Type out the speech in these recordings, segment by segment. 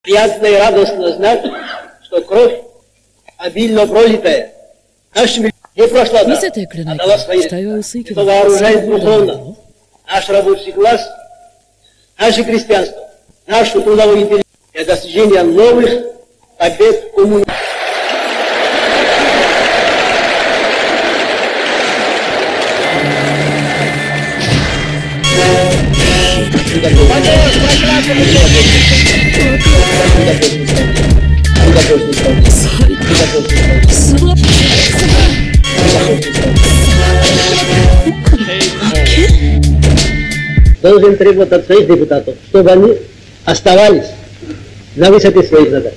Приятно и радостно знать, что кровь, обильно пролитая, нашими не прошла даром, а дала свои результаты. Это вооружает духовно наш рабочий класс, наше крестьянство, нашу трудовую интеллигенцию для достижения новых побед коммунизма. Должен требовать от своих депутатов, чтобы они оставались на высоте своих задач.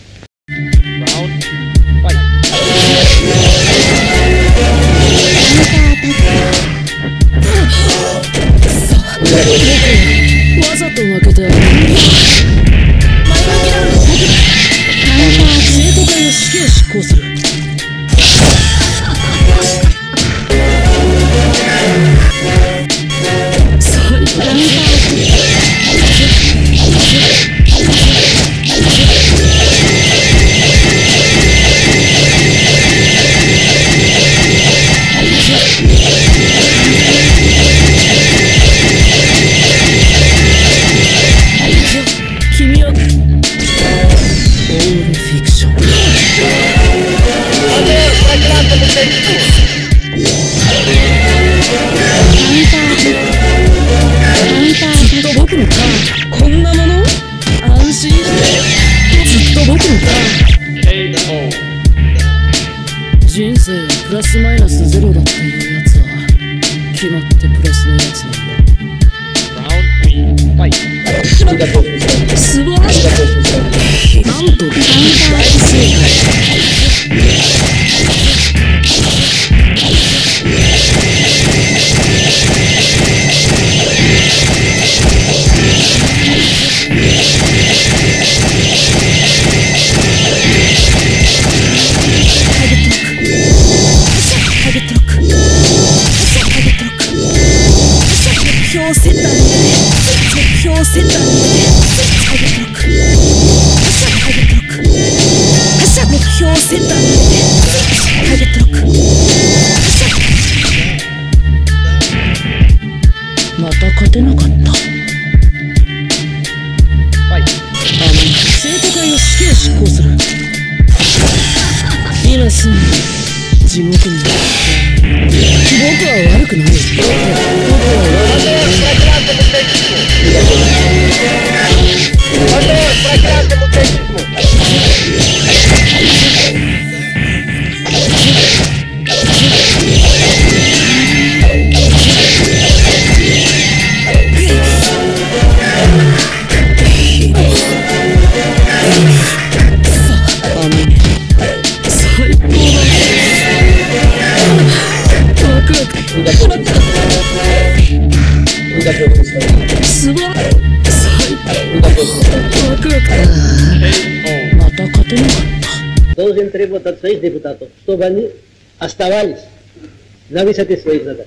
人生はプラスマイナスゼロだっていうやつは決まってプラスのやつなんだ。素晴らしい。なんと大正解。また勝てなかった。生徒会の死刑執行する。今すぐ地獄に。僕は悪くない。僕は悪くない。 Должен требовать от своих депутатов, чтобы они оставались на высоте своих задач.